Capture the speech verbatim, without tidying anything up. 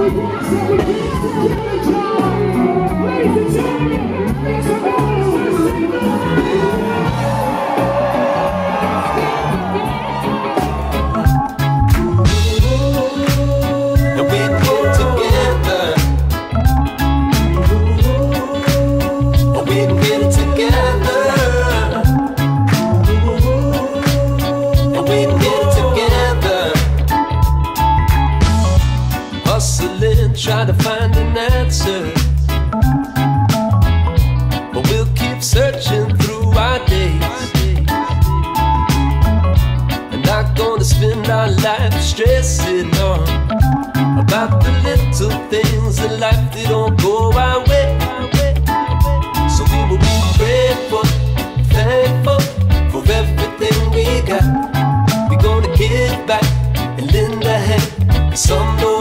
Try to find an answer, but we'll keep searching through our days, and not gonna spend our life stressing on about the little things in life that don't go our way. So we will be grateful, thankful for everything we got. We're gonna give back and lend a hand. Some know